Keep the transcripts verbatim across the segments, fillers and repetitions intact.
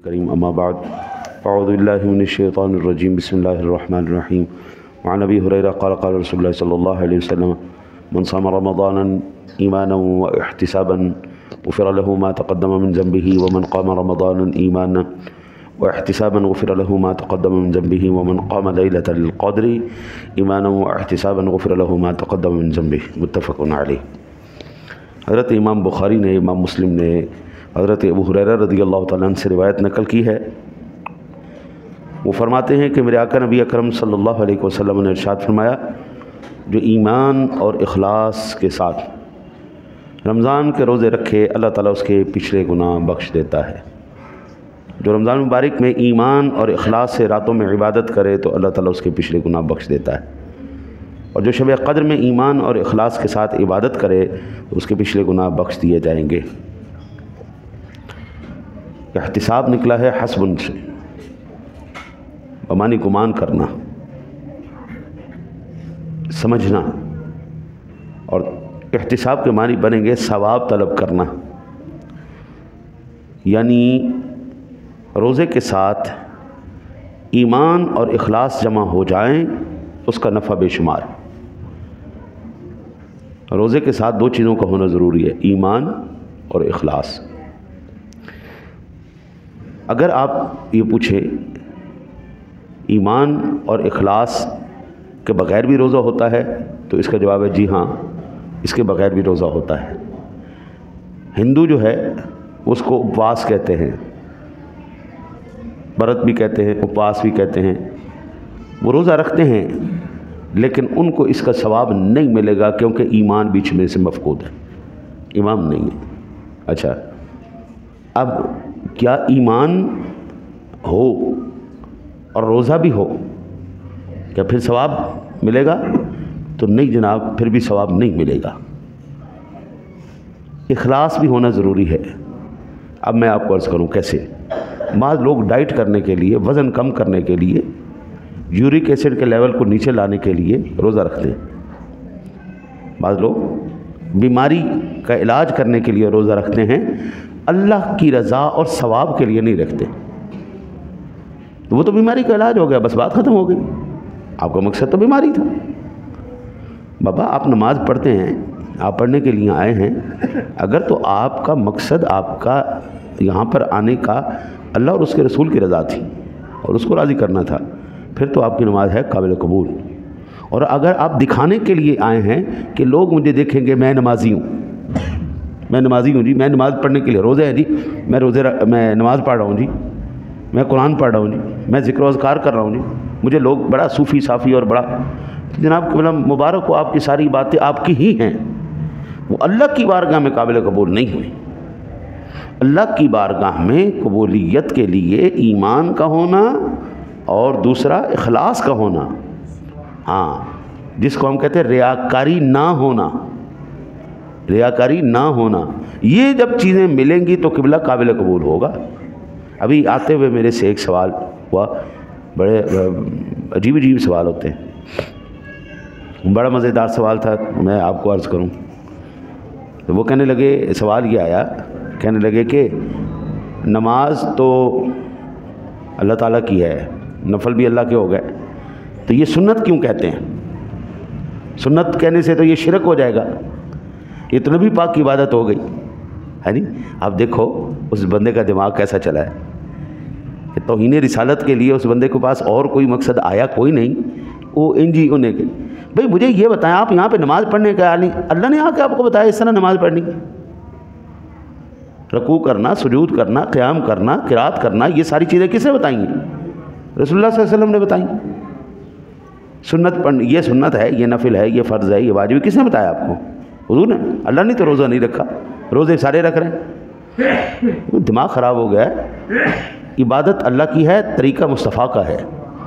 کریم اما بعد اعوذ باللہ من الشیطان الرجیم بسم اللہ الرحمن الرحیم وعن ابی ہریرہ قال قال رسول اللہ صلی اللہ علیہ وسلم من صام رمضانا ایمانا واحتسابا غفر له ما تقدم من ذنبه ومن قام رمضانا ایمانا واحتسابا غفر له ما تقدم من ذنبه ومن قام ليلة القدر ایمانا واحتسابا غفر له ما تقدم من ذنبه متفق علیہ۔ حضرت امام بخاری نے، امام مسلم نے حضرت ابو ہریرہ رضی اللہ تعالیٰ عنہ سے روایت نقل کی ہے۔ وہ فرماتے ہیں کہ میرے آقا نبی اکرم صلی اللہ علیہ وسلم نے ارشاد فرمایا، جو ایمان اور اخلاص کے ساتھ رمضان کے روزے رکھے اللہ تعالیٰ اس کے پچھلے گناہ بخش دیتا ہے۔ جو رمضان مبارک میں ایمان اور اخلاص سے راتوں میں عبادت کرے تو اللہ تعالیٰ اس کے پچھلے گناہ بخش دیتا ہے، اور جو شب قدر میں ایمان اور اخلاص کے ساتھ عبادت کرے تو اس کے پچھلے گناہ بخش دیے جائیں گے۔ احتساب نکلا ہے حسب سے، بمانی گمان کرنا، سمجھنا، اور احتساب کے معنی بنیں گے ثواب طلب کرنا، یعنی روزے کے ساتھ ایمان اور اخلاص جمع ہو جائیں اس کا نفع بے شمار۔ روزے کے ساتھ دو چیزوں کا ہونا ضروری ہے، ایمان اور اخلاص۔ اگر آپ یہ پوچھیں ایمان اور اخلاص کے بغیر بھی روزہ ہوتا ہے تو اس کا جواب ہے جی ہاں، اس کے بغیر بھی روزہ ہوتا ہے۔ ہندو جو ہے اس کو اپواس کہتے ہیں، برت بھی کہتے ہیں، اپواس بھی کہتے ہیں، وہ روزہ رکھتے ہیں لیکن ان کو اس کا ثواب نہیں ملے گا کیونکہ ایمان بیچ میں سے مفقود ہے، ایمان نہیں ہے۔ اچھا، اب کیا ایمان ہو اور روزہ بھی ہو کیا پھر ثواب ملے گا؟ تو نہیں جناب، پھر بھی ثواب نہیں ملے گا۔ اخلاص بھی ہونا ضروری ہے۔ اب میں آپ کو عرض کروں کیسے۔ بعض لوگ ڈائٹ کرنے کے لیے، وزن کم کرنے کے لیے، یورک ایسڈ کے لیول کو نیچے لانے کے لیے روزہ رکھتے ہیں۔ بعض لوگ بیماری کا علاج کرنے کے لیے روزہ رکھتے ہیں، اللہ کی رضا اور ثواب کے لیے نہیں رکھتے۔ تو وہ تو بیماری کا علاج ہو گیا، بس بات ختم ہو گئی۔ آپ کا مقصد تو بیماری تھا۔ بابا آپ نماز پڑھتے ہیں، آپ پڑھنے کے لیے آئے ہیں، اگر تو آپ کا مقصد، آپ کا یہاں پر آنے کا اللہ اور اس کے رسول کی رضا تھی اور اس کو راضی کرنا تھا، پھر تو آپ کی نماز ہے قابل قبول۔ اور اگر آپ دکھانے کے لیے آئے ہیں کہ لوگ مجھے دیکھیں گے میں نمازی ہوں، میں نمازی ہوں جی، میں نماز پڑھنے کے لیے، روزہ ہے جی، میں روزے میں نماز پڑھ رہا ہوں جی، میں قرآن پڑھ رہا ہوں جی، میں ذکر و اذکار کر رہا ہوں جی، مجھے لوگ بڑا صوفی صافی اور بڑا، جناب قبلہ مبارک ہو، آپ کی ساری باتیں آپ کی ہی ہیں، وہ اللہ کی بارگاہ میں قابل قبول نہیں ہوئی۔ اللہ کی بارگاہ میں قبولیت کے لیے ایمان کا ہونا اور دوسرا اخلاص کا ہونا، ہاں، جس کو ہم کہتے ہیں ریاکاری نہ ہونا، ریاکاری نہ ہونا، یہ جب چیزیں ملیں گی تو قبلہ قابل قبول ہوگا۔ ابھی آتے ہوئے میرے سے ایک سوال ہوا، بڑے عجیب عجیب سوال ہوتے ہیں، بڑا مزیدار سوال تھا، میں آپ کو عرض کروں۔ تو وہ کہنے لگے، سوال یہ آیا، کہنے لگے کہ نماز تو اللہ تعالیٰ کی ہے، نفل بھی اللہ کے ہو گئے، تو یہ سنت کیوں کہتے ہیں؟ سنت کہنے سے تو یہ شرک ہو جائے گا، یہ تو نبی پاک کی عبادت ہو گئی ہے نہیں۔ اب دیکھو اس بندے کا دماغ کیسا چلا ہے کہ توہین رسالت کے لیے اس بندے کے پاس اور کوئی مقصد آیا کوئی نہیں، وہ ان جی انہیں کے بھئی مجھے یہ بتائیں، آپ یہاں پہ نماز پڑھنے کا اللہ نے آ کے آپ کو بتایا اس طرح نماز پڑھنی، رکوع کرنا، سجود کرنا، قیام کرنا، قرات کرنا، یہ ساری چیزیں کس نے بتائیں گی؟ رسول اللہ صلی اللہ علیہ وسلم نے بتائیں۔ سنت پڑھنی، یہ سنت ہے، یہ نفل ہے، یہ فرض ہے، یہ واجب ہے، کس نے بتایا آپ کو؟ حضور نے۔ اللہ نے تو روزہ نہیں رکھا، روزے سارے رکھ رہے ہیں۔ دماغ خراب ہو گیا ہے۔ عبادت اللہ کی ہے، طریقہ مصطفیٰ کا ہے۔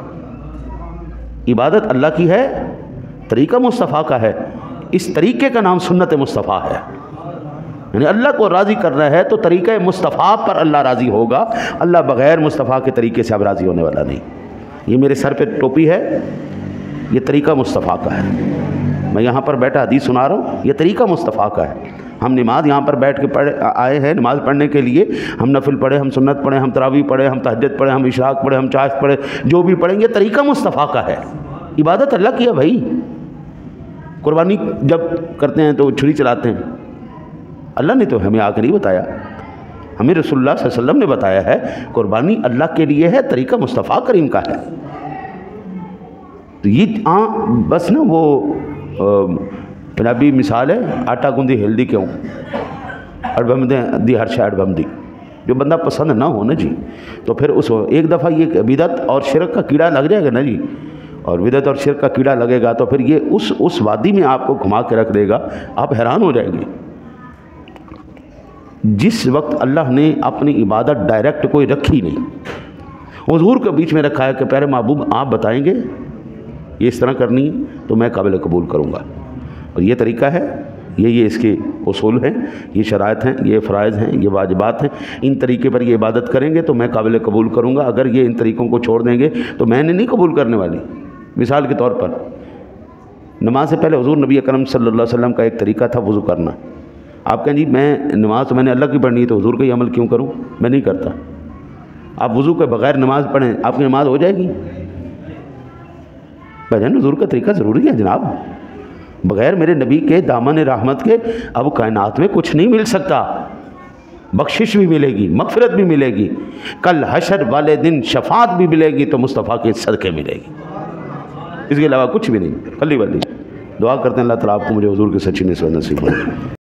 عبادت اللہ کی ہے، طریقہ مصطفیٰ کا ہے، اس طریقے کا نام سنت مصطفیٰ ہے۔ یعنی اللہ کو راضی کرنا ہے تو طریقہ مصطفیٰ پر اللہ راضی ہوگا، اللہ بغیر مصطفیٰ کے طریقے سے اب راضی ہونے والا نہیں۔ یہ میرے سر پہ ٹوپی ہے، یہ طریقہ مصطفیٰ کا ہے، میں یہاں پر بیٹھا حدیث سنا رہا ہوں، یہ طریقہ مصطفیٰ کا ہے۔ ہم نماز یہاں پر بیٹھ کے پڑھے آئے ہیں نماز پڑھنے کے لیے، ہم نفل پڑھے، ہم سنت پڑھے، ہم تراویح پڑھے، ہم تہجد پڑھے، ہم اشراق پڑھے، ہم چاشت پڑھے، جو بھی پڑھیں گے طریقہ مصطفیٰ کا ہے، عبادت اللہ کی ہے بھائی۔ قربانی جب کرتے ہیں تو چھری چلاتے ہیں، اللہ نے تو ہمیں آ کر نہیں بتایا، ہمیں رسول اللہ صلی اللہ علیہ وسلم نے بتایا ہے قربانی اللہ کے لیے ہے، طریقہ مصطفیٰ کریم کا ہے۔ تو یہ ہاں بس نا وہ پنجابی مثال ہے، آٹا گوندی ہلدی کیوں اڑبم دے دی ہر شے اڑبم دی، جو بندہ پسند نہ ہو نا جی تو پھر اس ایک دفعہ یہ بدعت اور شرک کا کیڑا لگ جائے گا نا جی، اور بدعت اور شرک کا کیڑا لگے گا تو پھر یہ اس اس وادی میں آپ کو گھما کے رکھ دے گا، آپ حیران ہو جائیں گے۔ جس وقت اللہ نے اپنی عبادت ڈائریکٹ کوئی رکھی نہیں، حضور کے بیچ میں رکھا ہے کہ پیارے محبوب آپ بتائیں گے یہ اس طرح کرنی ہے تو میں قابل قبول کروں گا، اور یہ طریقہ ہے، یہ یہ اس کے اصول ہیں، یہ شرائط ہیں، یہ فرائض ہیں، یہ واجبات ہیں، ان طریقے پر یہ عبادت کریں گے تو میں قابل قبول کروں گا، اگر یہ ان طریقوں کو چھوڑ دیں گے تو میں نے نہیں قبول کرنے والی۔ مثال کے طور پر نماز سے پہلے حضور نبی اکرم صلی اللہ علیہ وسلم کا ایک طریقہ تھا وضو کرنا۔ آپ کہیں جی میں نماز تو میں نے اللہ کی پڑھنی ہے تو حضور کا ہی عمل کیوں کروں، میں نہیں کرتا۔ آپ وضو کے بغیر نماز پڑھیں آپ کی نماز ہو جائے گی؟ بھائی حضور کا طریقہ ضروری ہے جناب، بغیر میرے نبی کے دامن رحمت کے اب کائنات میں کچھ نہیں مل سکتا، بخشش بھی ملے گی، مغفرت بھی ملے گی، کل حشر والے دن شفاعت بھی ملے گی تو مصطفیٰ کے صدقے ملے گی، اس کے علاوہ کچھ بھی نہیں، کلی والی دعا کرتے ہیں اللہ تعالیٰ آپ کو مجھے حضور کی سچی نسبت نصیب ہو۔